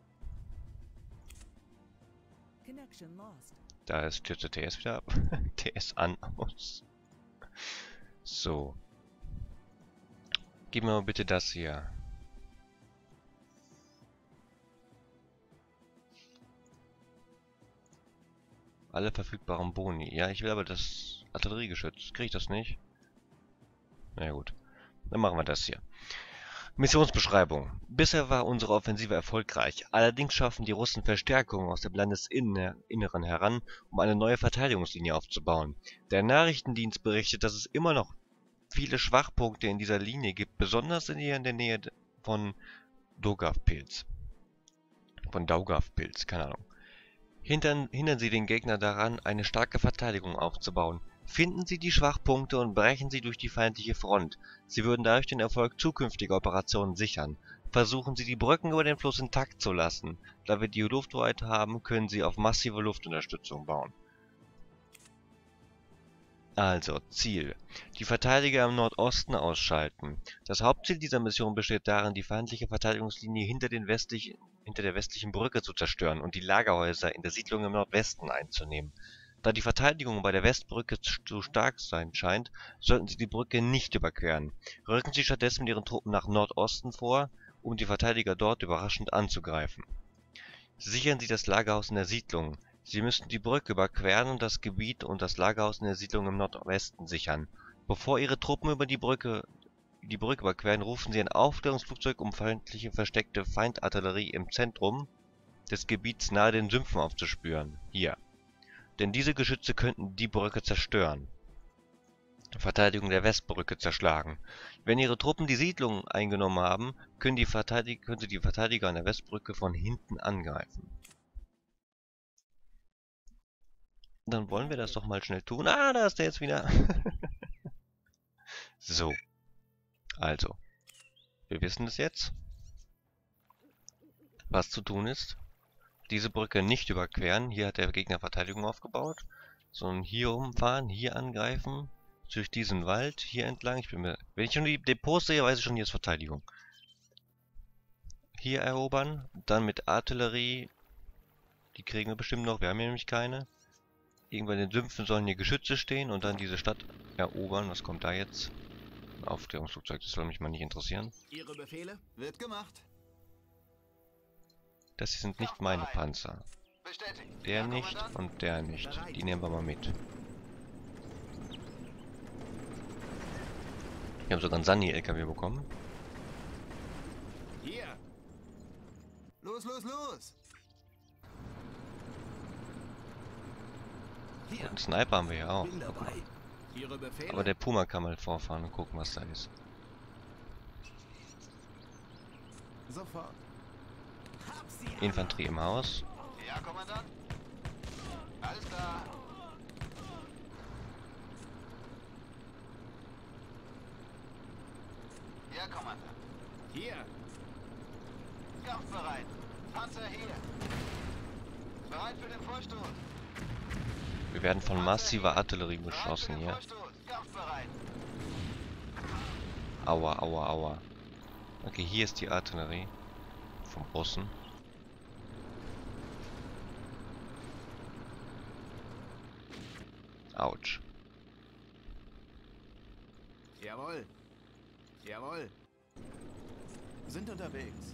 [SPEAKER 6] Connection lost.
[SPEAKER 1] Da ist stürzt der T S wieder ab. T S an, aus. So. Gib mir mal bitte das hier. Alle verfügbaren Boni. Ja, ich will aber das Artilleriegeschütz. Kriege ich das nicht? Na ja, gut. Dann machen wir das hier. Missionsbeschreibung. Bisher war unsere Offensive erfolgreich. Allerdings schaffen die Russen Verstärkungen aus dem Landesinneren heran, um eine neue Verteidigungslinie aufzubauen. Der Nachrichtendienst berichtet, dass es immer noch viele Schwachpunkte in dieser Linie gibt, besonders in der Nähe von Daugavpils. Von Daugavpils, keine Ahnung. Hindern, hindern Sie den Gegner daran, eine starke Verteidigung aufzubauen. Finden Sie die Schwachpunkte und brechen Sie durch die feindliche Front. Sie würden dadurch den Erfolg zukünftiger Operationen sichern. Versuchen Sie, die Brücken über den Fluss intakt zu lassen. Da wir die Lufthoheit haben, können Sie auf massive Luftunterstützung bauen. Also, Ziel. Die Verteidiger im Nordosten ausschalten. Das Hauptziel dieser Mission besteht darin, die feindliche Verteidigungslinie hinter, den westlichen, hinter der westlichen Brücke zu zerstören und die Lagerhäuser in der Siedlung im Nordwesten einzunehmen. Da die Verteidigung bei der Westbrücke zu stark sein scheint, sollten Sie die Brücke nicht überqueren. Rücken Sie stattdessen mit Ihren Truppen nach Nordosten vor, um die Verteidiger dort überraschend anzugreifen. Sichern Sie das Lagerhaus in der Siedlung. Sie müssen die Brücke überqueren und das Gebiet und das Lagerhaus in der Siedlung im Nordwesten sichern. Bevor Ihre Truppen über die Brücke, die Brücke überqueren, rufen Sie ein Aufklärungsflugzeug, um feindliche versteckte Feindartillerie im Zentrum des Gebiets nahe den Sümpfen aufzuspüren. Hier. Denn diese Geschütze könnten die Brücke zerstören. Verteidigung der Westbrücke zerschlagen. Wenn Ihre Truppen die Siedlung eingenommen haben, können, die Verteidig- können Sie die Verteidiger an der Westbrücke von hinten angreifen. Dann wollen wir das doch mal schnell tun. Ah, da ist der jetzt wieder. So. Also. Wir wissen es jetzt. Was zu tun ist. Diese Brücke nicht überqueren. Hier hat der Gegner Verteidigung aufgebaut. Sondern hier umfahren, hier angreifen. Durch diesen Wald, hier entlang. Ich bin mir, wenn ich schon die Depots sehe, weiß ich schon, hier ist Verteidigung. Hier erobern. Dann mit Artillerie. Die kriegen wir bestimmt noch. Wir haben hier nämlich keine. Irgendwann in den Sümpfen sollen hier Geschütze stehen und dann diese Stadt erobern. Was kommt da jetzt? Ein Aufklärungsflugzeug, das soll mich mal nicht interessieren.
[SPEAKER 4] Ihre Befehle?
[SPEAKER 2] Wird gemacht.
[SPEAKER 1] Das hier sind nicht meine Panzer.
[SPEAKER 2] Bestätigt.
[SPEAKER 1] Der
[SPEAKER 2] Ja,
[SPEAKER 1] nicht
[SPEAKER 2] Kommandant.
[SPEAKER 1] und der nicht. Die nehmen wir mal mit. Wir haben sogar einen Sani-L K W bekommen.
[SPEAKER 4] Hier!
[SPEAKER 2] Los, los, los.
[SPEAKER 1] Und einen Sniper haben wir ja auch.
[SPEAKER 4] Bin dabei. Ihre Befehle?
[SPEAKER 1] Aber der Puma kann mal vorfahren und gucken, was da ist.
[SPEAKER 2] Sofort.
[SPEAKER 4] Hab sie!
[SPEAKER 1] Infanterie im Haus.
[SPEAKER 2] Ja, Kommandant. Alles klar. Ja, Kommandant.
[SPEAKER 4] Hier!
[SPEAKER 2] Kampfbereit. Panzer hier. Bereit für den Vorstoß.
[SPEAKER 1] Wir werden von massiver Artillerie beschossen hier.
[SPEAKER 2] Kampfbereit.
[SPEAKER 1] Aua, aua, aua. Okay, hier ist die Artillerie. Vom Russen. Autsch.
[SPEAKER 4] Jawohl! Jawohl!
[SPEAKER 2] Sind unterwegs.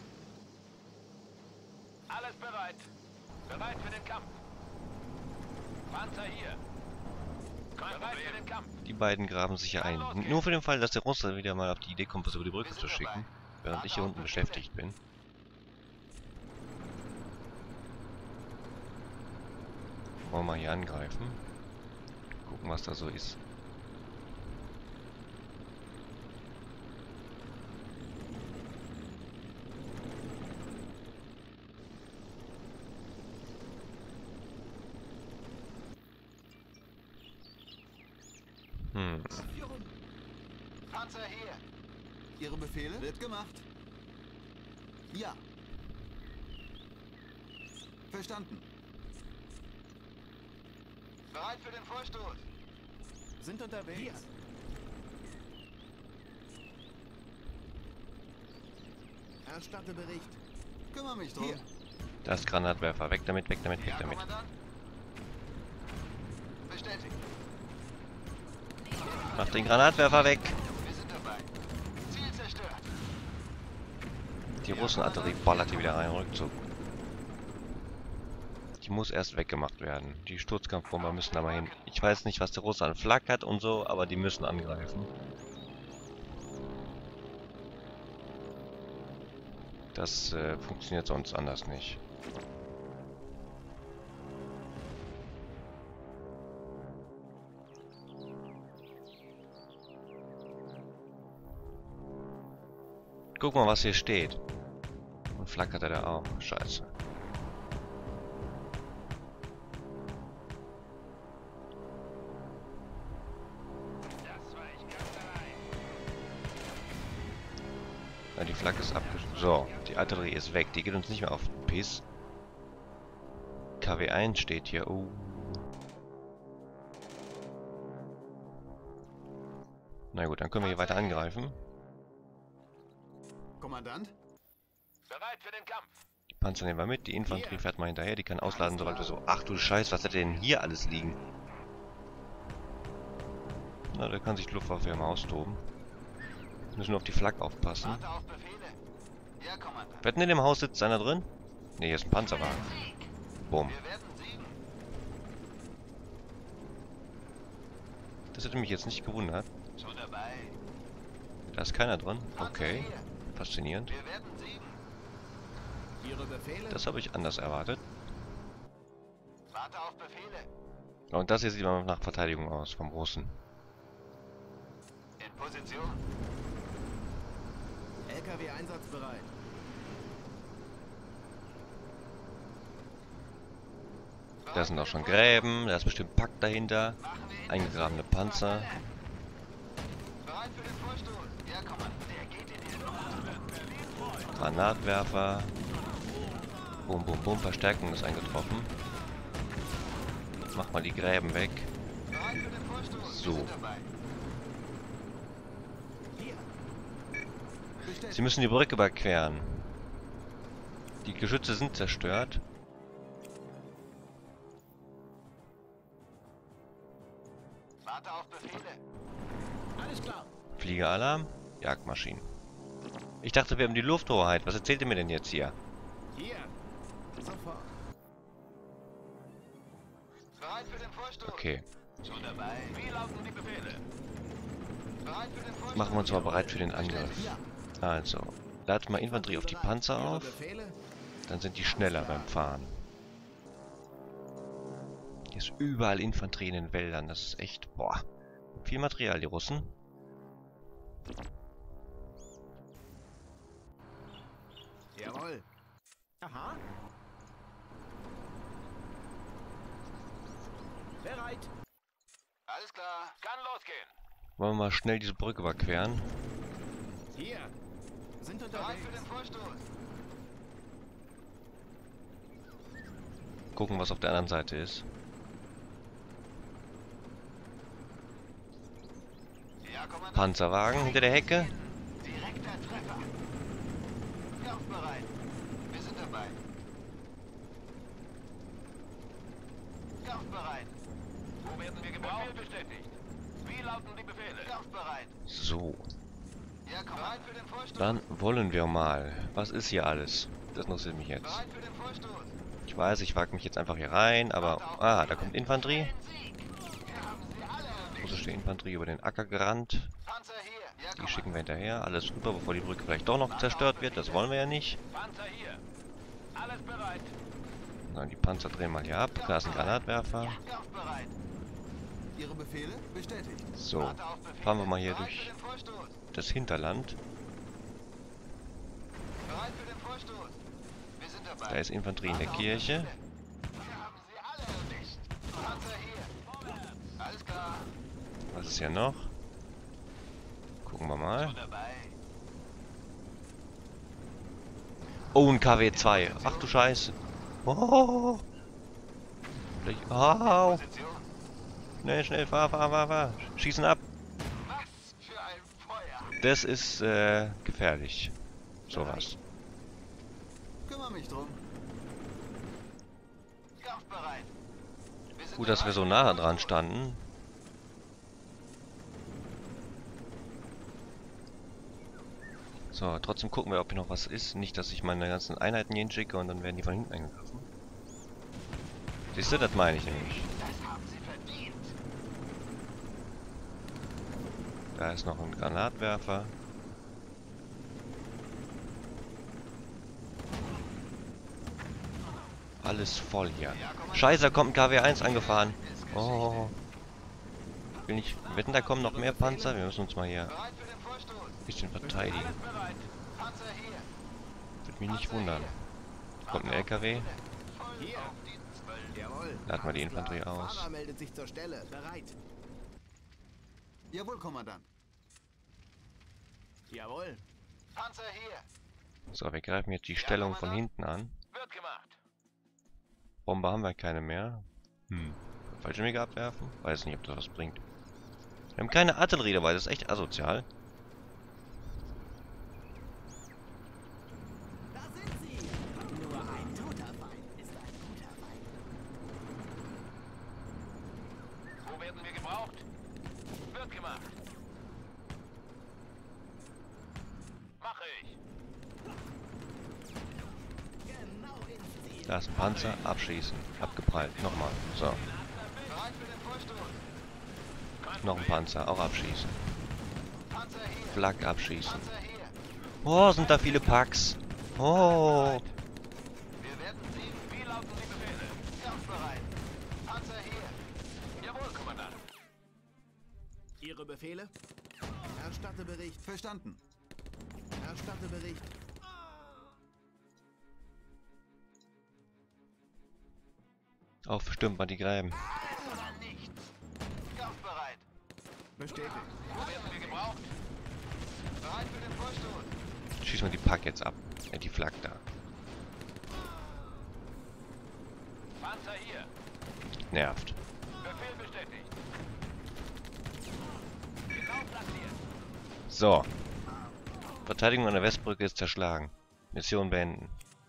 [SPEAKER 3] Alles bereit. Bereit für den Kampf. Panzer hier. Bereit für den Kampf.
[SPEAKER 1] Die beiden graben sich hier ein. Nur für den Fall, dass der Russe wieder mal auf die Idee kommt, was über die Brücke zu schicken. Während ich hier unten beschäftigt bin. Wollen wir mal hier angreifen. Gucken, was da so ist. Hm.
[SPEAKER 2] Panzer hier. Ihre Befehle? Wird gemacht. Ja. Verstanden. Bereit für den Vorstoß. Sind unterwegs. Hier. Erstatte Bericht. Kümmere mich drum. Hier.
[SPEAKER 1] Das Granatwerfer. Weg damit, weg damit, weg
[SPEAKER 2] Ja,
[SPEAKER 1] damit.
[SPEAKER 2] Kommandant. Bestätigt.
[SPEAKER 1] Mach den Granatwerfer weg.
[SPEAKER 2] Wir sind dabei. Ziel zerstört.
[SPEAKER 1] Die Russenartillerie ballert hier wieder rein. Rückzug. Die muss erst weggemacht werden. Die Sturzkampfbomber müssen da mal hin. Ich weiß nicht, was der Russe an Flak hat und so, aber die müssen angreifen. Das äh, funktioniert sonst anders nicht. Guck mal, was hier steht. Und flackert er da auch. Scheiße. Ja, die Flagge ist abgeschlossen. So, die Artillerie ist weg. Die geht uns nicht mehr auf den Piss. K W eins steht hier. Oh. Na gut, dann können wir hier weiter angreifen.
[SPEAKER 2] Kommandant?
[SPEAKER 3] Bereit für den Kampf.
[SPEAKER 1] Die Panzer nehmen wir mit. Die Infanterie fährt mal hinterher. Die kann ausladen, sobald wir so... Ach du Scheiß, was hat denn hier alles liegen? Na, da kann sich die Luftwaffe ja mal austoben. Müssen nur auf die Flak aufpassen.
[SPEAKER 2] Warte auf Befehle. Ja, Kommandant.
[SPEAKER 1] Wetten, in dem Haus sitzt einer drin? Ne, hier ist ein Panzerwagen. Bumm.
[SPEAKER 2] Wir werden siegen.
[SPEAKER 1] Das hätte mich jetzt nicht gewundert.
[SPEAKER 2] Schon dabei.
[SPEAKER 1] Da ist keiner drin.
[SPEAKER 2] Panzer
[SPEAKER 1] Okay.
[SPEAKER 2] hier.
[SPEAKER 1] Faszinierend.
[SPEAKER 2] Wir werden siegen.
[SPEAKER 4] Ihre Befehle?
[SPEAKER 1] Das habe ich anders erwartet.
[SPEAKER 2] Warte auf Befehle.
[SPEAKER 1] Und das hier sieht mal nach Verteidigung aus vom Russen.
[SPEAKER 2] In Position.
[SPEAKER 4] L K W einsatzbereit.
[SPEAKER 1] Da sind auch schon Gräben. Da ist bestimmt Pack dahinter. Eingegrabene Panzer.
[SPEAKER 2] Bereit für den Vorstoß. Ja, Kommandant. Der geht in die Luft.
[SPEAKER 1] Granatwerfer. Bum, bum, bum. Verstärkung ist eingetroffen. Mach mal die Gräben weg.
[SPEAKER 2] Bereit für den Vorstoß.
[SPEAKER 1] So.
[SPEAKER 2] Wir sind dabei. Hier. Bestätigt.
[SPEAKER 1] Sie müssen die Brücke überqueren. Die Geschütze sind zerstört.
[SPEAKER 2] Warte auf Befehle.
[SPEAKER 5] Alles klar.
[SPEAKER 1] Fliegeralarm. Jagdmaschinen. Ich dachte, wir haben die Lufthoheit. Was erzählt ihr mir denn jetzt hier?
[SPEAKER 4] Hier. Sofort.
[SPEAKER 2] Bereit für den Vorstoß.
[SPEAKER 1] Okay.
[SPEAKER 2] Schon dabei.
[SPEAKER 3] Wie lauten die Befehle?
[SPEAKER 2] Bereit für den Vorstoß.
[SPEAKER 1] Machen wir uns mal bereit für den Angriff.
[SPEAKER 2] Ja.
[SPEAKER 1] Also, ladet mal Infanterie auf die Panzer
[SPEAKER 4] Ihre
[SPEAKER 1] auf.
[SPEAKER 4] Befehle?
[SPEAKER 1] Dann sind die schneller beim Fahren. Hier ist überall Infanterie in den Wäldern. Das ist echt, boah. Viel Material, die Russen.
[SPEAKER 4] Jawohl.
[SPEAKER 5] Aha. Bereit.
[SPEAKER 2] Alles klar.
[SPEAKER 3] Kann losgehen.
[SPEAKER 1] Wollen wir mal schnell diese Brücke überqueren?
[SPEAKER 4] Hier. Sind
[SPEAKER 2] Bereit
[SPEAKER 4] unterwegs.
[SPEAKER 2] für den Vorstoß.
[SPEAKER 1] Gucken, was auf der anderen Seite ist.
[SPEAKER 2] Ja, Kommandant.
[SPEAKER 1] Panzerwagen hinter der Hecke.
[SPEAKER 2] Direkter Treffer. Kampfbereit. Wir sind dabei. Kampfbereit.
[SPEAKER 3] Wo werden wir gebraucht? Befehl bestätigt. Wie lauten die Befehle?
[SPEAKER 2] Kampfbereit.
[SPEAKER 1] So,
[SPEAKER 2] Ja, Kommandant. Bereit für den Vorstoß.
[SPEAKER 1] dann wollen wir mal. Was ist hier alles? Das interessiert mich jetzt.
[SPEAKER 2] Bereit für den Vorstoß.
[SPEAKER 1] Ich weiß, ich wage mich jetzt einfach hier rein, aber... Ah, da kommt Infanterie.
[SPEAKER 2] Wir haben sie alle erwischt.
[SPEAKER 1] Russische Infanterie über den Acker gerannt.
[SPEAKER 2] Panzer hier. Ja,
[SPEAKER 1] Die
[SPEAKER 2] Kommandant.
[SPEAKER 1] schicken wir hinterher. Alles rüber, bevor die Brücke vielleicht doch noch zerstört wird. Das wollen wir ja nicht.
[SPEAKER 3] Panzer hier. Alles bereit.
[SPEAKER 1] Na, die Panzer drehen mal hier ab. Da ist ein Granatwerfer.
[SPEAKER 2] Kampfbereit. Ihre Befehle bestätigt.
[SPEAKER 1] So,
[SPEAKER 2] Warte auf Befehle.
[SPEAKER 1] fahren wir mal hier
[SPEAKER 2] Bereit
[SPEAKER 1] durch
[SPEAKER 2] für den Vorstoß.
[SPEAKER 1] das Hinterland.
[SPEAKER 2] Bereit für den Vorstoß. Wir sind dabei.
[SPEAKER 1] Da ist Infanterie in der Kirche.
[SPEAKER 2] Wir haben sie alle erwischt. Panzer hier. Alles klar.
[SPEAKER 1] Was ist hier noch? Gucken Gucken wir mal.
[SPEAKER 3] Dabei.
[SPEAKER 1] Oh, ein K W zwei. Ach du Scheiße. Oh. Vielleicht- Au.
[SPEAKER 3] Position.
[SPEAKER 1] Schnell, schnell, fahr, fahr, fahr, fahr. Schießen ab.
[SPEAKER 3] Was für ein Feuer.
[SPEAKER 1] Das ist äh, gefährlich. Sowas.
[SPEAKER 2] Kümmere mich drum.
[SPEAKER 3] Kampfbereit. Wir sind
[SPEAKER 1] Gut, dass wir
[SPEAKER 3] bereit
[SPEAKER 1] so
[SPEAKER 3] für den
[SPEAKER 1] nah dran
[SPEAKER 3] Vorstoß.
[SPEAKER 1] standen. So, trotzdem gucken wir, ob hier noch was ist. Nicht, dass ich meine ganzen Einheiten hier hinschicke und dann werden die von hinten angegriffen. Siehst du, das meine ich nämlich.
[SPEAKER 3] Das haben sie verdient.
[SPEAKER 1] Da ist noch ein Granatwerfer. Alles voll hier. Scheiße, da kommt ein K W eins angefahren. Oh. Will nicht wetten, da kommen noch mehr Panzer. Wir müssen uns mal hier
[SPEAKER 3] Bereit für den Vorstoß.
[SPEAKER 1] ein bisschen verteidigen.
[SPEAKER 3] Alles bereit. Panzer hier.
[SPEAKER 1] Würde mich nicht wundern. Kommt ein L K W.
[SPEAKER 3] Voll
[SPEAKER 4] Hier.
[SPEAKER 3] auf die Zwölf.
[SPEAKER 4] Jawohl.
[SPEAKER 1] Laden wir die
[SPEAKER 4] Alles klar.
[SPEAKER 1] Infanterie aus.
[SPEAKER 4] Fahrer meldet sich zur Stelle. Bereit.
[SPEAKER 2] Jawohl, Kommandant.
[SPEAKER 4] Jawohl.
[SPEAKER 3] Panzer hier.
[SPEAKER 1] So, wir greifen jetzt die Stellung von hinten an.
[SPEAKER 3] Wird gemacht.
[SPEAKER 1] Bombe haben wir keine mehr. Hm. Fallschirmjäger abwerfen? Weiß nicht, ob das was bringt. Wir haben keine Artillerie dabei, das ist echt asozial.
[SPEAKER 6] Da sind sie! Nur ein toter Feind ist ein guter Feind.
[SPEAKER 3] Wo werden wir gebraucht? Wird gemacht. Mache ich.
[SPEAKER 6] Genau ins Ziel.
[SPEAKER 1] Da ist ein Panzer, abschießen. Abgeprallt, nochmal. So,
[SPEAKER 3] Bereit für den Vorstoß. Kein
[SPEAKER 1] noch ein
[SPEAKER 3] Problem.
[SPEAKER 1] Panzer, auch abschießen.
[SPEAKER 3] Panzer hier.
[SPEAKER 1] Flak abschießen.
[SPEAKER 3] Panzer hier.
[SPEAKER 1] Oh, sind da viele Packs. Oh,
[SPEAKER 3] Wir werden sehen, wie lauten die Befehle. Kampfbereit. Panzer hier. Jawohl, Kommandant.
[SPEAKER 4] Ihre Befehle? Erstatte Bericht.
[SPEAKER 2] Verstanden.
[SPEAKER 4] Erstatte Bericht.
[SPEAKER 1] aufstimmt mal die Gräben.
[SPEAKER 3] Alles oder nichts. Kampfbereit.
[SPEAKER 4] Bestätigt.
[SPEAKER 3] Wo werden wir gebraucht? Bereit für den Vorstoß.
[SPEAKER 1] Schießen wir die Pack jetzt ab. Ja, die Flak da.
[SPEAKER 3] Panzer hier.
[SPEAKER 1] Nervt.
[SPEAKER 3] Befehl bestätigt. Genau platziert.
[SPEAKER 1] So. Verteidigung an der Westbrücke ist zerschlagen. Mission beenden.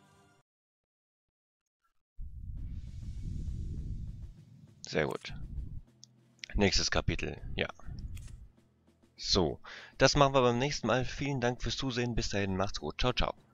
[SPEAKER 1] Sehr gut. Nächstes Kapitel, ja. So, das machen wir beim nächsten Mal. Vielen Dank fürs Zusehen. Bis dahin, macht's gut. Ciao, ciao.